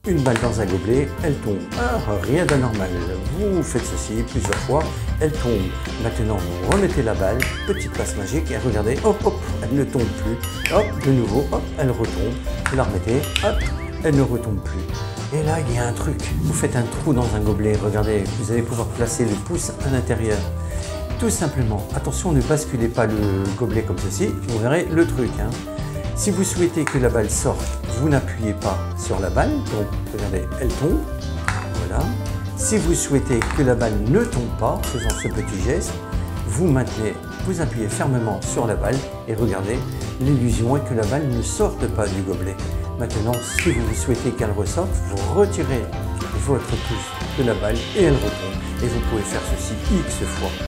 Une balle dans un gobelet, elle tombe. Ah, rien d'anormal. Vous faites ceci plusieurs fois, elle tombe. Maintenant, vous remettez la balle, petite passe magique, et regardez, hop, hop, elle ne tombe plus. Hop, de nouveau, hop, elle retombe. Vous la remettez, hop, elle ne retombe plus. Et là, il y a un truc. Vous faites un trou dans un gobelet, regardez, vous allez pouvoir placer le pouce à l'intérieur. Tout simplement, attention, ne basculez pas le gobelet comme ceci, vous verrez le truc. Si vous souhaitez que la balle sorte, vous n'appuyez pas sur la balle, donc regardez, elle tombe, voilà. Si vous souhaitez que la balle ne tombe pas, faisant ce petit geste, vous maintenez, vous appuyez fermement sur la balle et regardez, l'illusion est que la balle ne sorte pas du gobelet. Maintenant, si vous souhaitez qu'elle ressorte, vous retirez votre pouce de la balle et elle retombe. Et vous pouvez faire ceci X fois.